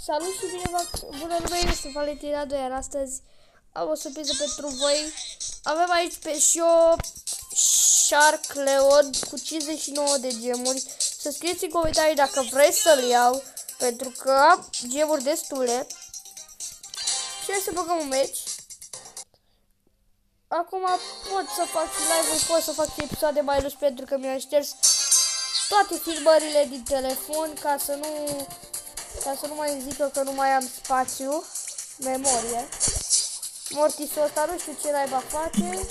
Salut și bună lume, este Valentina 2, iar astăzi am o surpriză pentru voi. Avem aici pe shop Shark Leon cu 59 de gemuri. Să scrieți în comentarii dacă vreți să-l iau, pentru că am gemuri destule. Și hai să băgăm un match. Acum pot să fac și live-uri, pot să fac și episoade mai lungi, pentru că mi-am șters toate filmările din telefon ca să nu mai zică că nu mai am spațiu, memorie. Mortisul ăsta nu știu ce naiba face.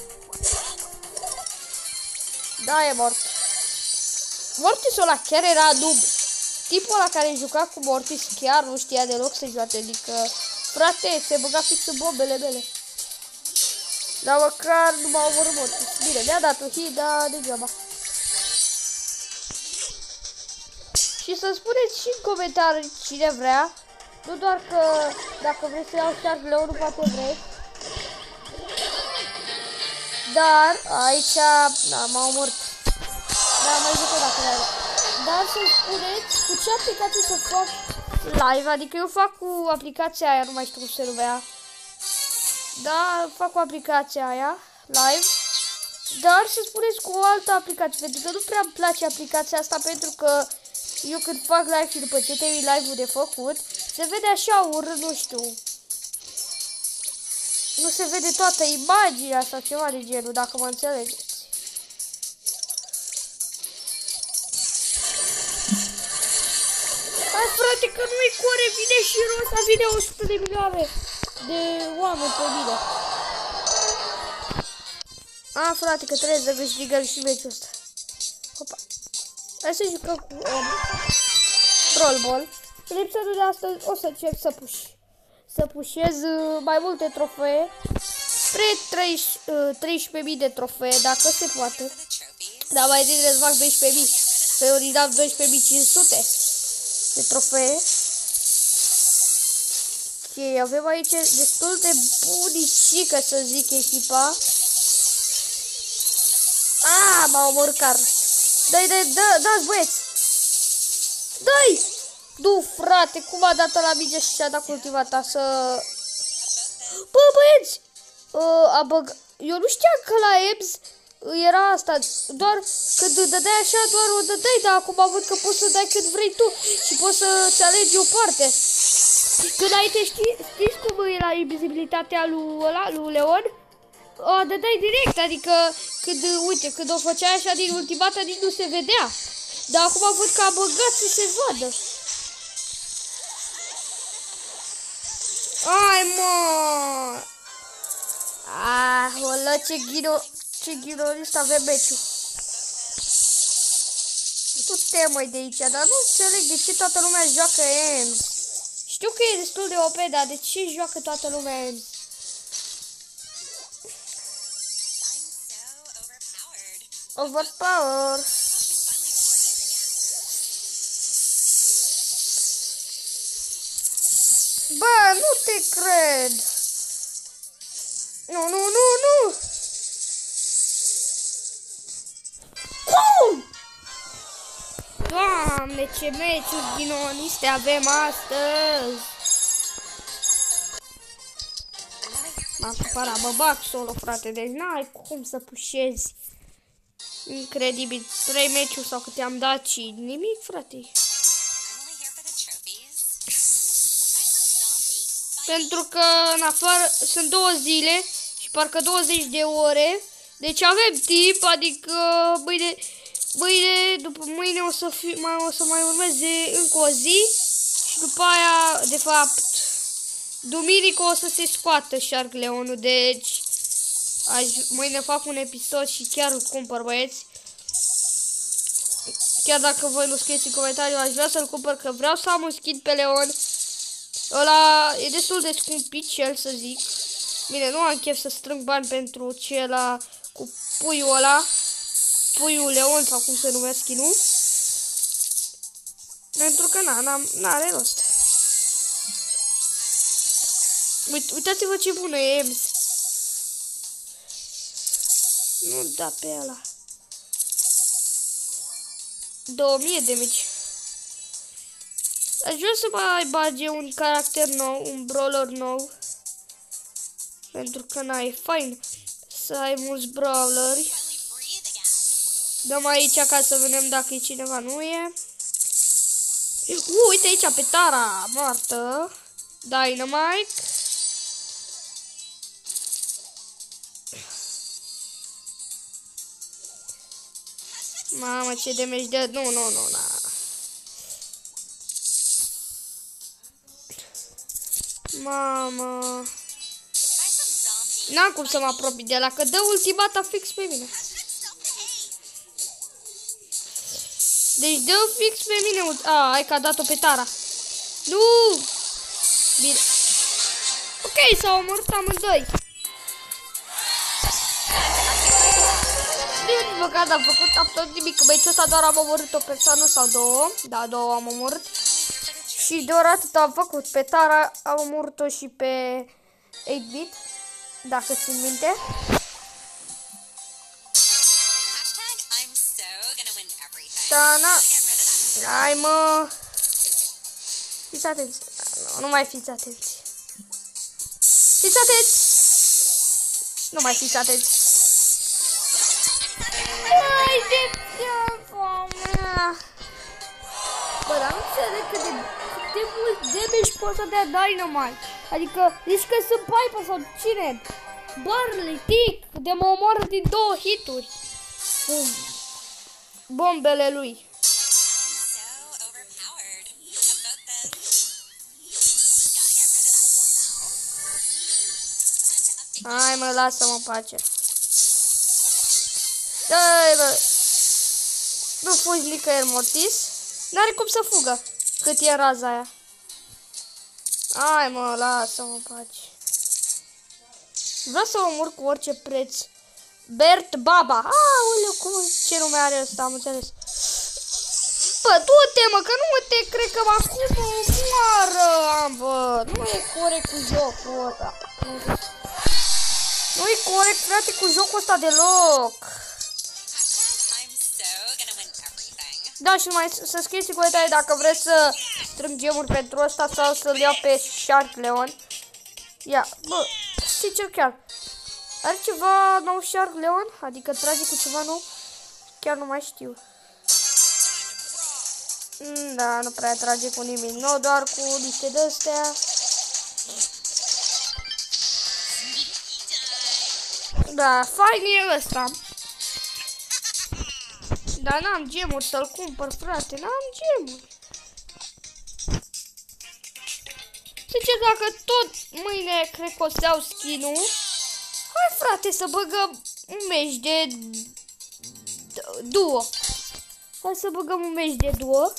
Da, e mort. Mortisul ăla chiar era noob. Tipul ăla care juca cu Mortis chiar nu știa deloc să joate, adică, frate, se băga fix în bombele mele. Dar măcar nu m-a omorât Mortis. Bine, mi-a dat un hit, dar degeaba. Și să spuneți și în comentarii cine vrea. Nu doar că dacă vreți să iau Shark Leon, nu poate vreți. Dar aici, da, m-a omorât. Da, mai zic o dată. Dar să spuneți cu ce aplicație să fac live. Adică eu fac cu aplicația aia, nu mai știu cum se numea. Da, fac cu aplicația aia live. Dar să spuneți cu o altă aplicație, pentru că nu prea îmi place aplicația asta, pentru că eu când fac live și după ce termin live-ul de făcut, se vede așa urât, nu știu. Nu se vede toată imaginea sau ceva de genul, dacă mă înțelegeți. Hai frate, că nu-i core, vine și rosta, vine 100 de milioane de oameni pe mine. A, frate, că trebuie să câștigăm și meciul ăsta. Hopa. Hai să jucăm cu Brawl Ball. În episodul de astăzi o să încerc să pușez mai multe trofee. Spre 13.000 de trofee, dacă se poate. Dar mai bine să fac 12.000. Să eu ridam 12.500 de trofee. Și avem aici destul de bunicică, să zic, echipa. A, m-a omorât Carl. Dați băieți. Dai! Du, frate, cum a dat la minge și și-a dat cultivata să... Bă, băieți! Eu nu știam că la EBS era asta, doar când dădeai așa, doar o dădeai, dar acum văd că poți să dai când vrei tu și poți să-ți alegi o parte. Când înainte știți cum era invizibilitatea lui Leon? O dădeai direct, adică când, uite, când o făceai așa din ultimata, nici nu se vedea. Dar acum văd că a băgat să se vadă. Ai, mă! Olă, ce ghinorist avem meciul. Nu te măi de aici, dar nu înțeleg de ce toată lumea joacă EMS. Știu că e destul de OP, dar de ce joacă toată lumea EMS? Overpower. Bă, nu te cred. Nu. Cum? Doamne, ce meciuri ghinoniste avem astăzi. M-am supărat, mă bag solo, frate, deci n-ai cum să pușezi. Incredibil, 3 meciuri sau câte am dat și nimic, frate. Pentru că în afară sunt 2 zile și parcă 20 de ore. Deci avem timp, adică după mâine o să mai urmeze încă o zi. Și după aia, de fapt, duminică o să se scoată Shark Leonul. Deci mâine fac un episod și chiar îl cumpăr, băieți. Chiar dacă voi nu scrieți în comentariu, aș vrea să-l cumpăr, că vreau să am un skin pe Leon. Ăla e destul de scumpicel, să zic. Bine, nu am chef să strâng bani pentru cela cu puiul ăla. Puiul Leon sau cum se numesc skin-ul. Pentru că n-are rost. Uitați-vă ce bună e EMS. Nu da pe ăla. 2000 de mici. Aș vrea să mai bage un caracter nou, un brawler nou. Pentru că e fain să ai mulți brawleri. Dăm aici ca să vedem dacă e cineva, nu e. Uite aici pe Tara, moartă. Dynamite. Mamă, ce damage de... Nu. Mamă. N-am cum să mă apropii de la, că dă ultimata fix pe mine. Deci dă fix pe mine. Hai că a dat-o pe Tara. Nu! Bine. Ok, s-au omorât amândoi. Din păcat am făcut absolut nimic. Băițul ăsta doar am omorât o persoană sau două. Da, două am omorât. Și doar atât am făcut. Pe Tara am omorât-o și pe 8-bit. Dacă țin minte. Tana. Hai mă. Fiți atenți. Nu mai fiți atenți. Fiți atenți. Nu mai fiți atenți. Hai de teafă mea. Bă, dar nu înțeleg cât de mult damage poți să dea Dynamite. Adică, zici că sunt Piper sau cine? Barley, Tick, de mă omoară din 2 hituri. Cu bombele lui. Hai mă, lasă-mă în pace. Dai bă. Nu fugi nicăieri, Mortis. N-are cum să fugă cât e raza aia. Hai mă, lasă-mă în pace. Vreau să omor cu orice preț. Bert Baba. Aoleu, ce nume are ăsta, am înțeles. Bă, du-te mă, că nu mă te cred că acum mă omoară. Bă, nu e corect cu jocul ăsta. Nu e corect, frate, cu jocul ăsta deloc. Da, și mai să scrieți în comentarii dacă vreți să strâng gemuri pentru ăsta sau să-l iau pe Shark Leon. Ia, bă, sincer chiar. Are ceva nou Shark Leon? Adică trage cu ceva nou? Chiar nu mai știu. Da, nu prea trage cu nimic nou, doar cu niște de-astea. Da, fain e ăsta. Dar n-am gemuri să-l cumpăr, frate, n-am gemuri. Sincer, dacă tot mâine cred că o să iau skin-ul, hai frate să băgăm un meci de duo. Hai să băgăm un meci de duo.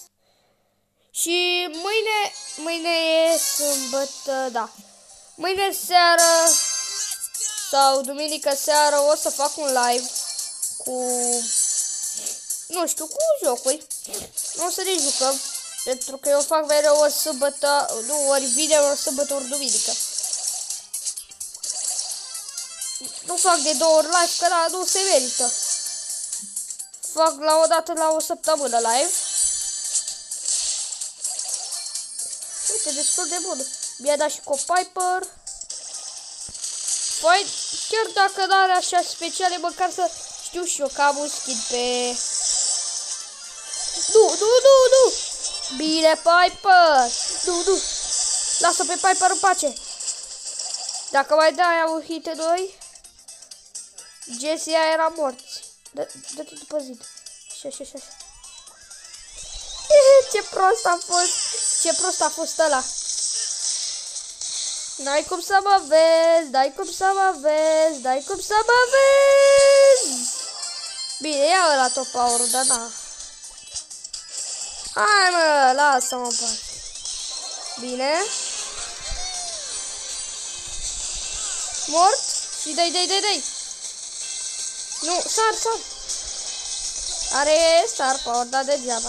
Și mâine e sâmbătă, da. Mâine seară sau duminică seară o să fac un live cu, nu știu, cu jocuri. Nu o să ne jucăm, pentru că eu fac mereu o sâmbătă, nu, ori vineri, ori sâmbătă, ori duminică. Nu fac de 2 ori live, că da, nu se merită. Fac la o dată la o săptămână live. Uite, destul de bun. Mi-a dat și cu Piper. Păi, chiar dacă n-are așa speciale, măcar să știu și eu că am un skin pe... Nu! Bine, Piper! Nu! Lasă pe Piper în pace! Dacă mai dai aia un hit 2, Jessie era mort. Dă-te după zid. Așa. Ce prost a fost! Ce prost a fost ăla! N-ai cum să mă vezi, n-ai cum să mă vezi, n-ai cum să mă vezi! Bine, ia ăla top power-ul, dar na. Hai mă, lasă-mă în pace. Bine. Mort. Și dai. Nu, sar. Are star power, dar degeaba.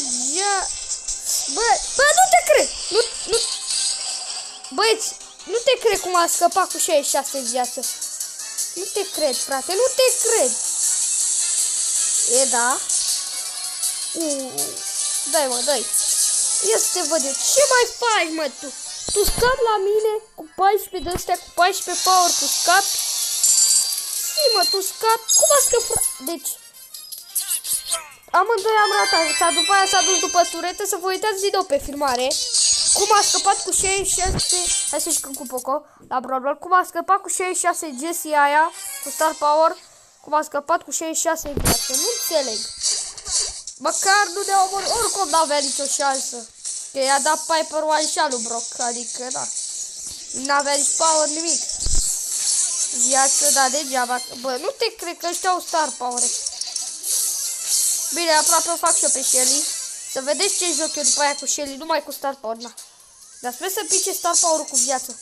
Bă, nu te cred! Nu. Băieți, nu te cred cum a scăpat cu 66 viață. Nu te cred, frate, nu te cred. E, da. Dai, mă, dai. Ia să te văd eu. Ce mai faci, mă, tu? Tu scapi la mine cu 14 de astea, cu 14 power, tu scapi? Si, mă, tu scapi? Cum a scăpat? Deci, amândoi am ratat. După aia s-a dus după turete, să vă uitați video pe filmare. Cum a scăpat cu 66... Hai să jucăm cu Poco la Brawl. Cum a scăpat cu 66 Jessie aia, cu Star Power. Cum a scăpat cu 66 viață. Nu înțeleg. Măcar nu ne omor, oricum n-avea nicio șansă. Că i-a dat Piper One shot lui Brock, adică da. N-avea nici power, nimic. Viață, da, degeaba. Bă, nu te cred că ăștia au Star Power. Bine, aproape o fac și eu pe Shelly. Să vedeți ce joc eu după aia cu Shelly, numai cu Star Power, na. Dar sper să pice Star Power-ul cu viață.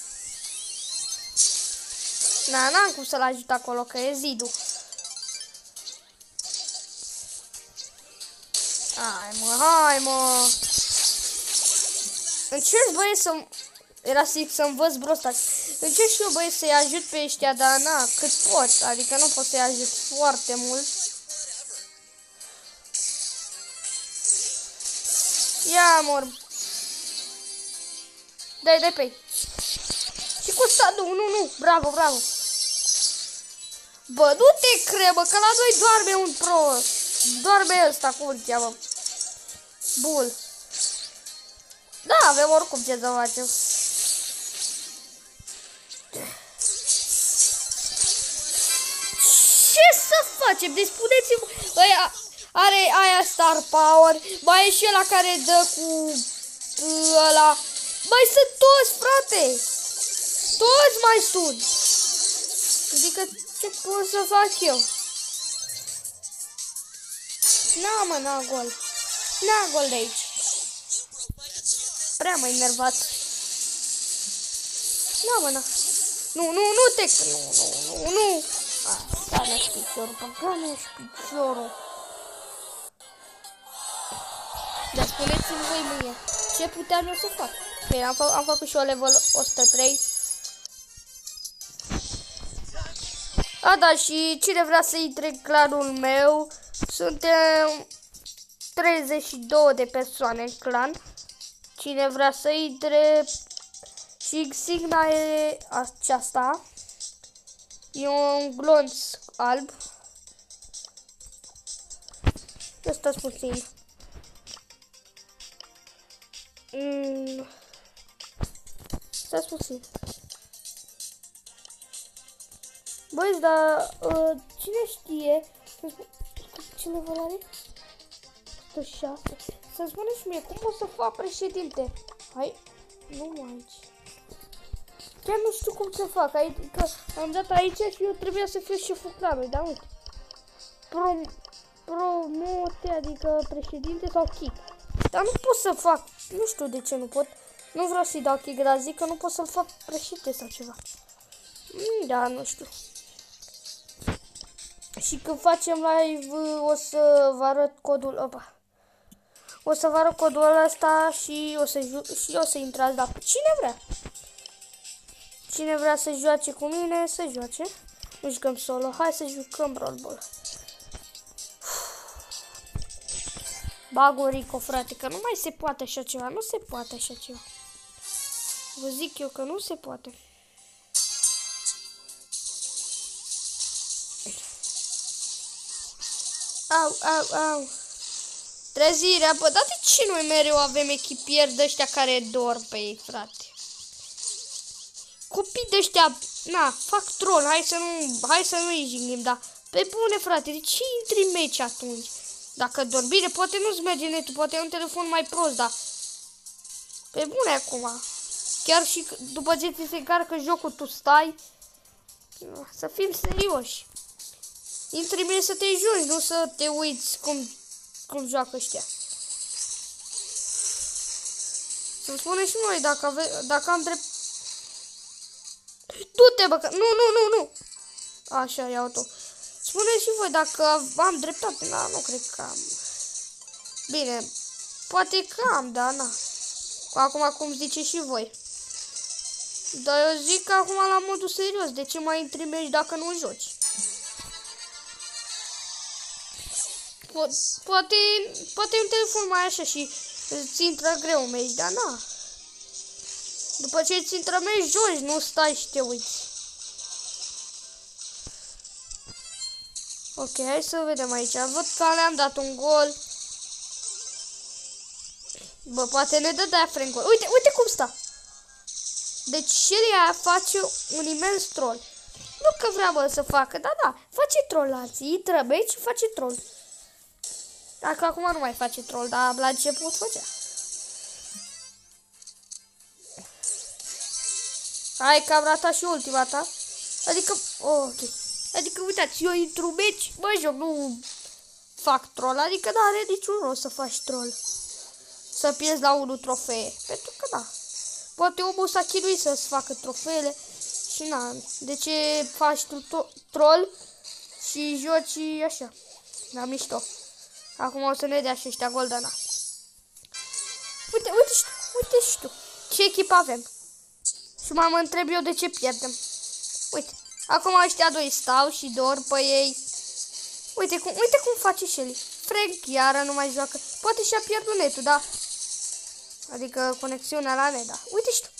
Na, n-am cum să-l ajut acolo, că e zidul. Hai mă. Încerc, băieți, să... Era să învăț brostați. Încerc și eu, băieți, să-i ajut pe ăștia, dar na, cât pot. Adică nu pot să-i ajut foarte mult. Ia, mor. Dai pe ei. Și cu sta, nu. Bravo. Bă, nu te cred, bă, că la noi doarme un pro. Doarme ăsta, cum îl cheamă. Bull. Da, avem oricum ce să facem. Ce să facem? Deci spuneți-mi, are aia Star Power, mai e și ăla care dă cu ăla. Mai sunt toți, frate. Toți mai sunt. Adică ce pot să fac eu? N-a gol. N-a gol de aici. Prea m-ai enervat. N-a. Nu te... Nu. Gane-și piciorul. Dar spuneți-mi voi mie, ce puteam eu să fac? Bine, am făcut și o level 103. Da, și cine vrea să intre în clanul meu, suntem 32 de persoane în clan. Cine vrea să intre, și insigna e aceasta. E un glonț alb. Stați puțin. Stați puțin. Băi, dar cine știe? Cine vă are? 106. Să-mi spuneți mie, cum o să fac președinte? Hai, nu aici. Chiar nu știu cum să fac, adică am dat aici și eu trebuia să fiu șeful clanului, dar uite. Promote, adică președinte sau kick. Dar nu pot să fac, nu știu de ce nu pot. Nu vreau să-i dau kick, dar zic că nu pot să-l fac președinte sau ceva. Da, nu știu. Și când facem live o să vă arăt codul, opa. O să vă arăt codul ăsta și o să intrați dacă cine vrea. Cine vrea să joace cu mine, să joace. Nu jucăm solo, hai să jucăm Brawl Ball. Bagorico, frate, că nu mai se poate așa ceva, nu se poate așa ceva. Vă zic eu că nu se poate. Au. Trezirea, bă, dar de ce noi mereu avem echipieri de ăștia care dorm pe ei, frate? Copii de ăștia, na, fac troll, hai să nu-i jignim, dar pe bune, frate, de ce intri în meci atunci? Dacă dormi bine, poate nu-ți merge netul, poate e un telefon mai prost, dar pe bune acum. Chiar și după ce ți se încarcă jocul, tu stai, să fim serioși. Intri bine să te joci, nu să te uiți cum joacă ăștia. Să-mi spuneți și noi dacă am drept. Du-te, bă, că... Nu. Așa, iau-o. Spuneți și voi dacă am dreptate. Na, nu cred că am. Bine, poate că am, dar na. Acum cum zice și voi. Dar eu zic că acum la modul serios. De ce mai intri meci dacă nu joci? Poate un telefon mai așa și Îți intră greu meci, dar na. După ce îți intră meci, joci, nu stai și te uiți. Ok, hai să vedem aici. Văd că le-am dat un gol. Bă, poate ne dă de-aia Frank gol. Uite, uite cum stă. Deci Shelly face un imens troll. Nu că vrea, bă, să facă, dar da, face troll alții. Intră meci și face troll. Dacă acum nu mai face troll, dar la început făcea. Hai că am ratat și ultima ta. Adică, oh, ok. Adică, uitați, eu intru meci, bă, joc, nu fac troll. Adică, da, are niciun rost să faci troll. Să pierzi la 1 trofee. Pentru că, da, poate omul s-a chinuit să-ți facă trofeele. Și, na, de ce faci tu troll și joci așa? La mișto. Acum o să ne dea și ăștia Goldena. Uite, uite și tu, uite și tu. Ce echipă avem? Și mai mă întreb eu de ce pierdem. Uite, acum ăștia doi stau și dor pe ei. Uite cum face Shelly. Frank iară nu mai joacă. Poate și-a pierdut netul, da? Adică conexiunea la net, da. Uite și tu.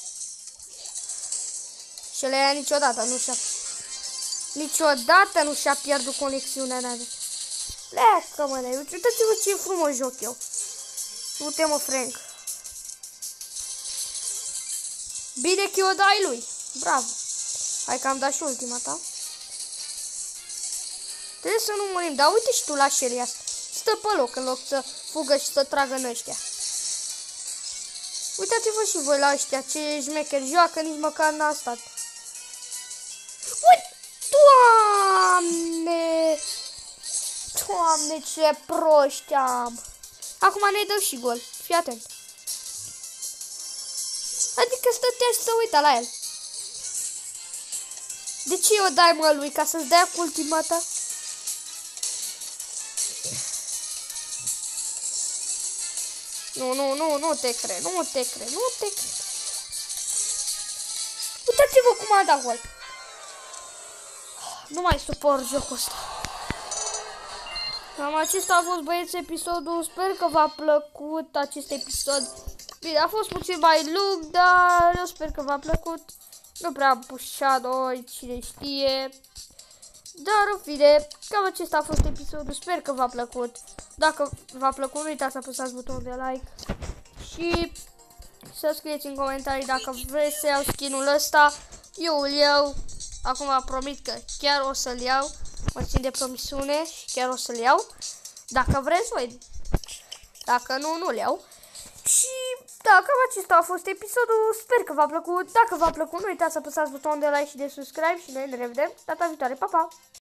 Shelly aia niciodată nu și-a pierdut conexiunea la net. Leacă, mă, dai. Uitați-vă ce frumos joc eu. Uite, mă, Frank. Bine că o dai lui. Bravo. Hai că am dat și ultima ta. Trebuie să nu murim. Dar uite și tu la Shelly asta. Stă pe loc în loc să fugă și să tragă în ăștia. Uitați-vă și voi la ăștia. Ce șmecheri joacă, nici măcar n-a stat. Uite! Doamne! Doamne, ce proști am! Acum ne dă și gol. Fii atent. Adică stătea și să uita la el. De ce o dai, mă, lui? Ca să-ți dea cu ultima ta? Nu te cred, nu te cred. Uitați-vă cum a dat gol. Nu mai suport jocul ăsta. Cam acesta a fost, băieți, episodul. Sper că v-a plăcut acest episod. Bine, a fost puțin mai lung, dar eu sper că v-a plăcut. Nu prea am pușat noi, cine știe. Dar, în fine, cam acesta a fost episodul. Sper că v-a plăcut. Dacă v-a plăcut, nu uitați să apăsați butonul de like. Și să scrieți în comentarii dacă vreți să iau skin-ul ăsta. Eu îl iau. Acum vă promit că chiar o să-l iau. Mă țin de promisiune și chiar o să-l iau. Dacă vreți voi. Dacă nu, nu-l iau. Și da, cam acesta a fost episodul. Sper că v-a plăcut. Dacă v-a plăcut, nu uitați să apăsați butonul de like și de subscribe. Și noi ne revedem data viitoare. Pa, pa!